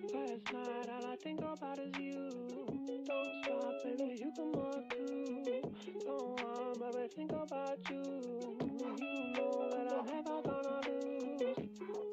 Last night, all I think about is you. Don't stop, baby, you can walk too. Don't want, baby, think about you. You know that I'm never gonna lose.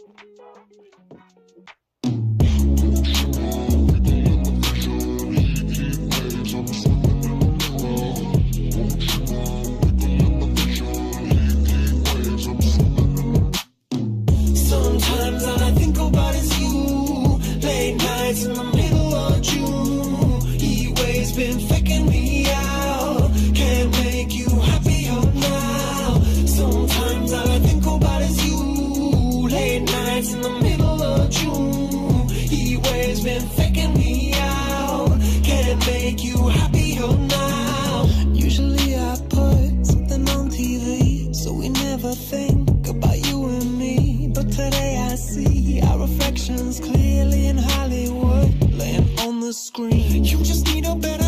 Sometimes all I think about is you. Late nights in the middle of June. Heat waves been faking me out. Can't make you happier now. Sometimes all I think about is you. Late nights in the middle of June. Heat waves been faking me out. Can't make you happier now. Usually I put something on TV, so we never think about you and me. But today I see our reflections clearly in Hollywood, laying on the screen. You just need a better